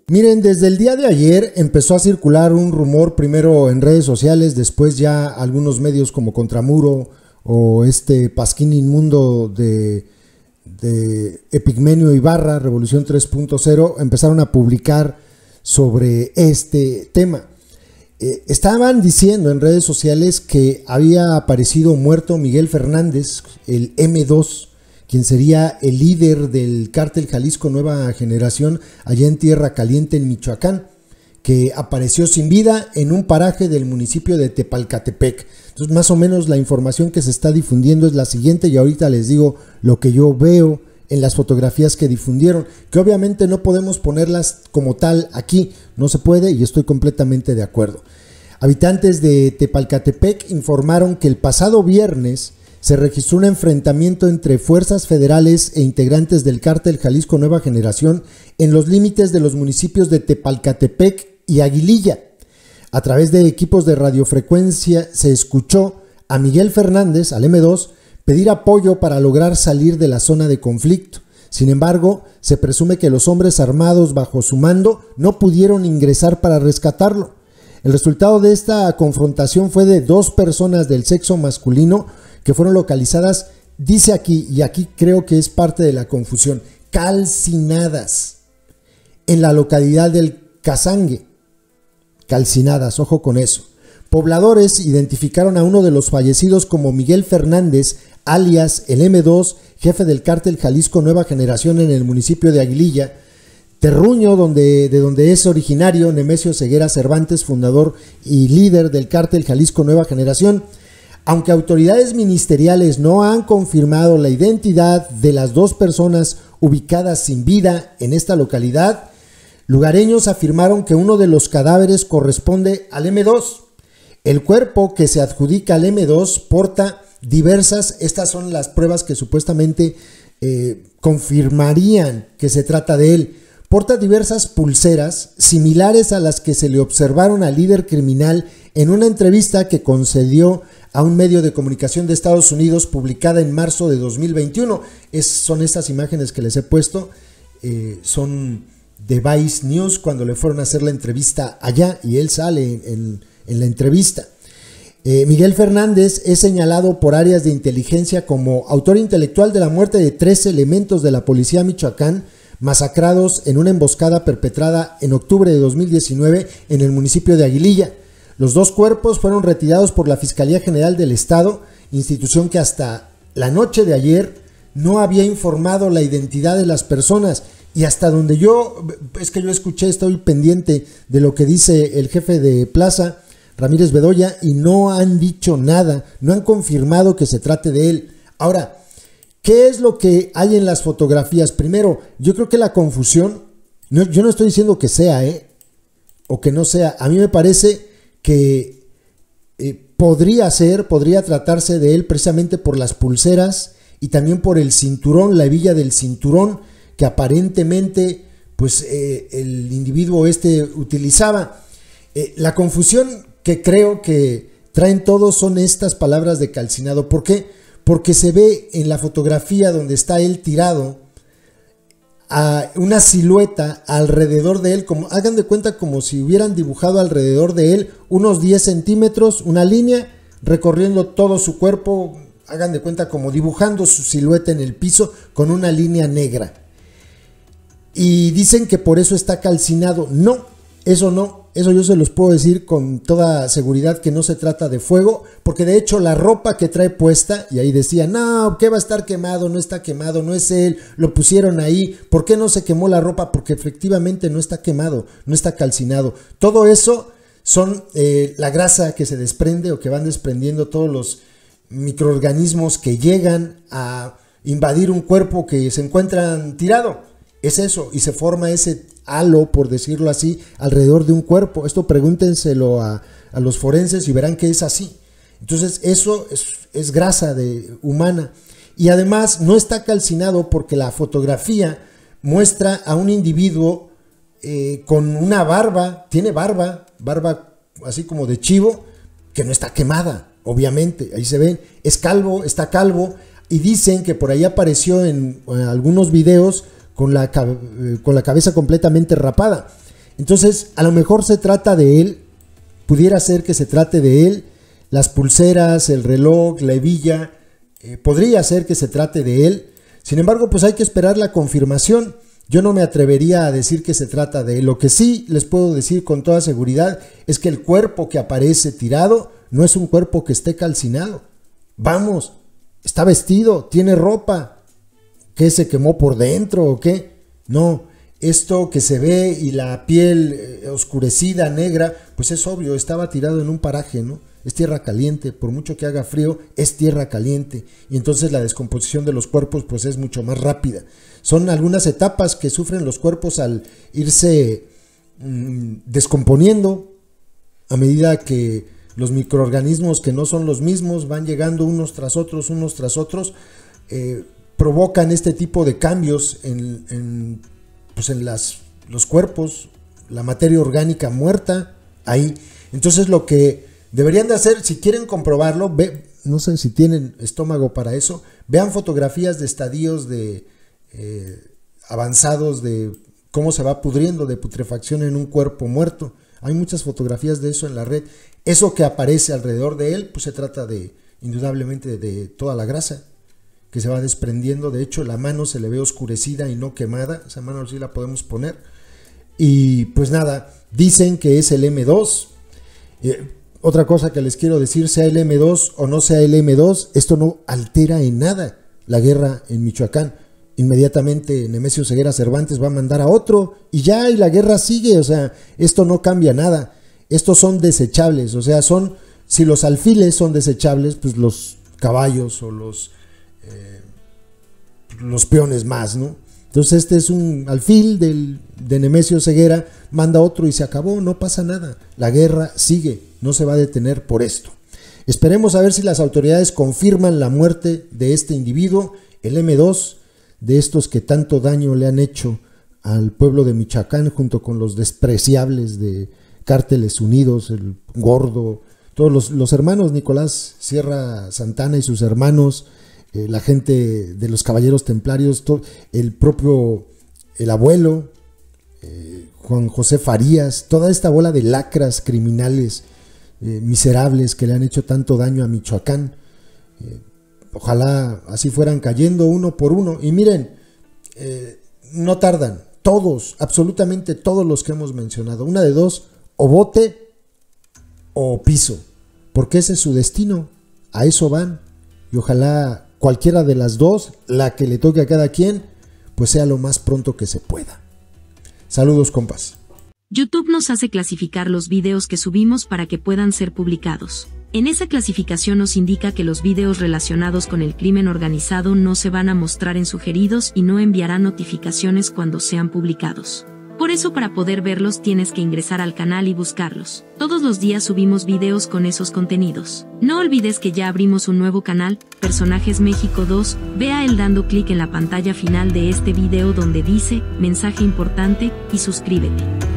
Miren, desde el día de ayer empezó a circular un rumor, primero en redes sociales, después ya algunos medios como Contramuro o Pasquín Inmundo de Epigmenio Ibarra, Revolución 3.0, empezaron a publicar sobre este tema. Estaban diciendo en redes sociales que había aparecido muerto Miguel Fernández, el M2, quien sería el líder del cártel Jalisco Nueva Generación allá en Tierra Caliente, en Michoacán, que apareció sin vida en un paraje del municipio de Tepalcatepec. Entonces, más o menos la información que se está difundiendo es la siguiente, y ahorita les digo lo que yo veo en las fotografías que difundieron, que obviamente no podemos ponerlas como tal aquí, no se puede, y estoy completamente de acuerdo. Habitantes de Tepalcatepec informaron que el pasado viernes se registró un enfrentamiento entre fuerzas federales e integrantes del cártel Jalisco Nueva Generación en los límites de los municipios de Tepalcatepec y Aguililla. A través de equipos de radiofrecuencia se escuchó a Miguel Fernández, al M2, pedir apoyo para lograr salir de la zona de conflicto. Sin embargo, se presume que los hombres armados bajo su mando no pudieron ingresar para rescatarlo. El resultado de esta confrontación fue de 2 personas del sexo masculino que fueron localizadas, dice aquí, y aquí creo que es parte de la confusión, calcinadas en la localidad del Cazangue. Calcinadas, ojo con eso. Pobladores identificaron a uno de los fallecidos como Miguel Fernández, alias el M2, jefe del cártel Jalisco Nueva Generación en el municipio de Aguililla, Terruño, de donde es originario Nemesio Ceguera Cervantes, fundador y líder del cártel Jalisco Nueva Generación. Aunque autoridades ministeriales no han confirmado la identidad de las 2 personas ubicadas sin vida en esta localidad, lugareños afirmaron que uno de los cadáveres corresponde al M2. El cuerpo que se adjudica al M2 porta diversas, estas son las pruebas que supuestamente confirmarían que se trata de él, porta diversas pulseras similares a las que se le observaron al líder criminal en una entrevista que concedió a un medio de comunicación de Estados Unidos publicada en marzo de 2021. Son estas imágenes que les he puesto, son de Vice News cuando le fueron a hacer la entrevista allá y él sale en la entrevista. Miguel Fernández es señalado por áreas de inteligencia como autor intelectual de la muerte de 3 elementos de la policía Michoacán masacrados en una emboscada perpetrada en octubre de 2019 en el municipio de Aguililla. Los 2 cuerpos fueron retirados por la Fiscalía General del Estado, institución que hasta la noche de ayer no había informado la identidad de las personas, y hasta donde yo escuché, estoy pendiente de lo que dice el jefe de plaza, Ramírez Bedoya, y no han dicho nada, no han confirmado que se trate de él. Ahora, ¿qué es lo que hay en las fotografías? Primero, yo creo que la confusión, yo no estoy diciendo que sea, o que no sea, a mí me parece que podría tratarse de él precisamente por las pulseras y también por el cinturón, la hebilla del cinturón que aparentemente pues el individuo utilizaba. La confusión que creo que traen todos son estas palabras de calcinado. ¿Por qué? Porque se ve en la fotografía donde está él tirado a una silueta alrededor de él, hagan de cuenta como si hubieran dibujado alrededor de él unos 10 centímetros, una línea recorriendo todo su cuerpo, hagan de cuenta como dibujando su silueta en el piso con una línea negra. Y dicen que por eso está calcinado. No, eso yo se los puedo decir con toda seguridad que no se trata de fuego, porque de hecho la ropa que trae puesta, y ahí decía, no, ¿qué va a estar quemado? No está quemado, no es él, lo pusieron ahí. ¿Por qué no se quemó la ropa? Porque efectivamente no está quemado, no está calcinado. Todo eso son la grasa que se desprende o que van desprendiendo todos los microorganismos que llegan a invadir un cuerpo que se encuentran tirado. Es eso, y se forma ese halo, por decirlo así, alrededor de un cuerpo. Esto pregúntenselo a los forenses y verán que es así. Entonces eso es grasa humana. Y además no está calcinado porque la fotografía muestra a un individuo con una barba, tiene barba así como de chivo, que no está quemada, obviamente. Ahí se ven, es calvo, está calvo, y dicen que por ahí apareció en algunos videos con la cabeza completamente rapada. Entonces, a lo mejor se trata de él, pudiera ser que se trate de él, las pulseras, el reloj, la hebilla, podría ser que se trate de él. Sin embargo, pues hay que esperar la confirmación. Yo no me atrevería a decir que se trata de él. Lo que sí les puedo decir con toda seguridad es que el cuerpo que aparece tirado no es un cuerpo que esté calcinado. Vamos, está vestido, tiene ropa. ¿Qué, se quemó por dentro o qué? No, esto que se ve y la piel oscurecida, negra, pues es obvio, estaba tirado en un paraje, ¿no? Es tierra caliente, por mucho que haga frío, es tierra caliente. Y entonces la descomposición de los cuerpos pues es mucho más rápida. Son algunas etapas que sufren los cuerpos al irse descomponiendo a medida que los microorganismos que no son los mismos van llegando unos tras otros, provocan este tipo de cambios en los cuerpos, la materia orgánica muerta ahí. Entonces lo que deberían de hacer, si quieren comprobarlo, no sé si tienen estómago para eso, vean fotografías de estadios avanzados de cómo se va pudriendo, de putrefacción en un cuerpo muerto. Hay muchas fotografías de eso en la red. Eso que aparece alrededor de él, pues se trata indudablemente de toda la grasa que se va desprendiendo. De hecho, la mano se le ve oscurecida y no quemada. Esa mano sí la podemos poner. Y pues nada, dicen que es el M2. Otra cosa que les quiero decir, sea el M2 o no sea el M2, esto no altera en nada la guerra en Michoacán. Inmediatamente Nemesio Ceguera Cervantes va a mandar a otro y ya, y la guerra sigue. O sea, esto no cambia nada. Estos son desechables, o sea, si los alfiles son desechables, pues los caballos o los peones más, ¿no? Entonces este es un alfil de Nemesio Ceguera, manda otro y se acabó, no pasa nada. La guerra sigue, no se va a detener por esto. Esperemos a ver si las autoridades confirman la muerte de este individuo, el M2, de estos que tanto daño le han hecho al pueblo de Michoacán, junto con los despreciables de Cárteles Unidos, el Gordo, todos los hermanos Nicolás Sierra Santana y sus hermanos, la gente de los Caballeros Templarios, el abuelo, Juan José Farías, toda esta bola de lacras criminales miserables que le han hecho tanto daño a Michoacán. Ojalá así fueran cayendo uno por uno. Y miren, no tardan, todos, absolutamente todos los que hemos mencionado, una de dos, o bote o piso, porque ese es su destino, a eso van. Y ojalá cualquiera de las dos, la que le toque a cada quien, pues sea lo más pronto que se pueda. Saludos, compas. YouTube nos hace clasificar los videos que subimos para que puedan ser publicados. En esa clasificación nos indica que los videos relacionados con el crimen organizado no se van a mostrar en sugeridos y no enviarán notificaciones cuando sean publicados. Por eso, para poder verlos tienes que ingresar al canal y buscarlos. Todos los días subimos videos con esos contenidos. No olvides que ya abrimos un nuevo canal, Personajes México 2, ve a él dando clic en la pantalla final de este video donde dice, mensaje importante, y suscríbete.